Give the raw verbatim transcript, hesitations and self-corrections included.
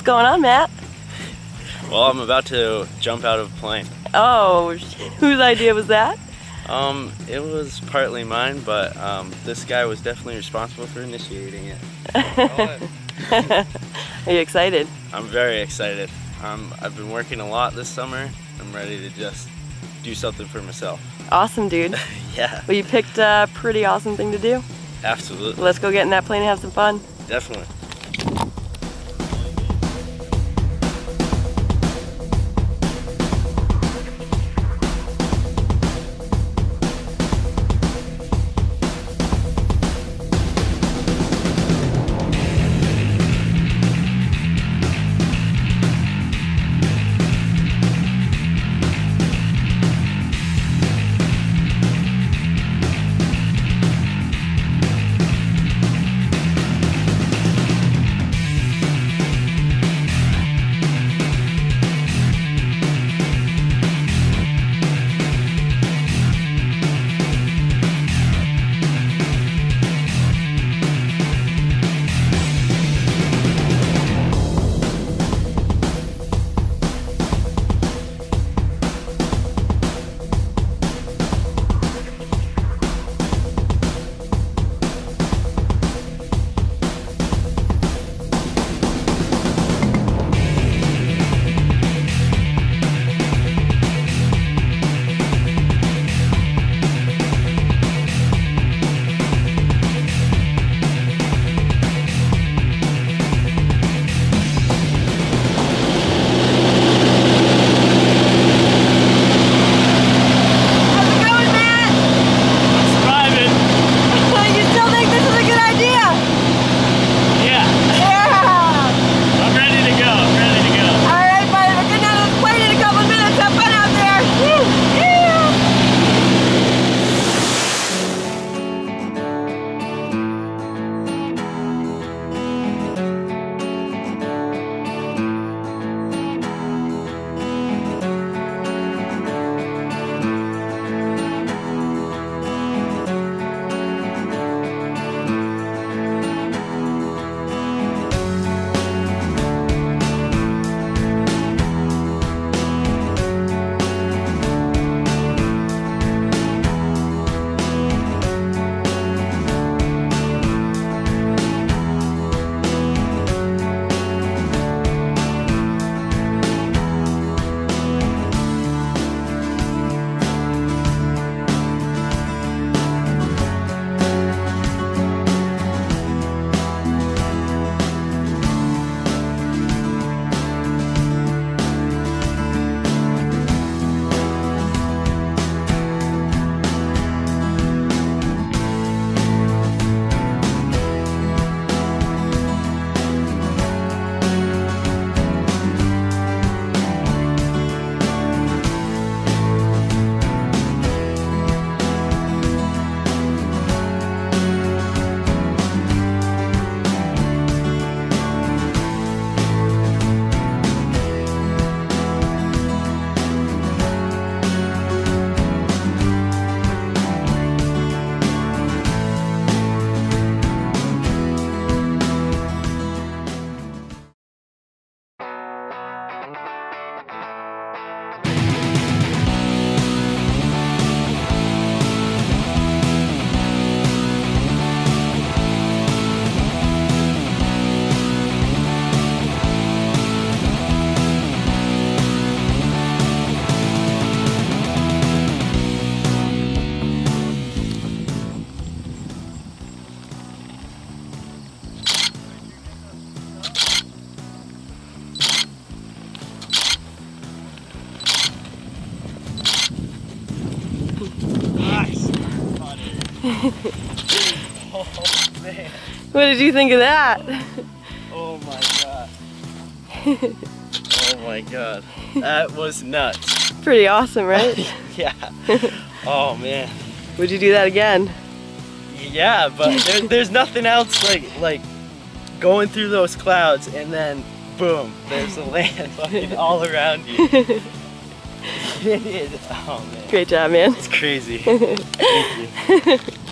going on, Matt? Well, I'm about to jump out of a plane. Oh, whose idea was that? Um, it was partly mine, but um, this guy was definitely responsible for initiating it. Are you excited? I'm very excited. Um, I've been working a lot this summer. I'm ready to just do something for myself. Awesome, dude. Yeah. Well, you picked a pretty awesome thing to do. Absolutely. Let's go get in that plane and have some fun. Definitely. Oh man. What did you think of that? Oh my god. Oh my god. That was nuts. Pretty awesome, right? Yeah. Oh man. Would you do that again? Yeah, but there, there's nothing else like like going through those clouds and then boom, there's the land fucking all around you. It is. Oh man. Great job, man. It's crazy. Thank you.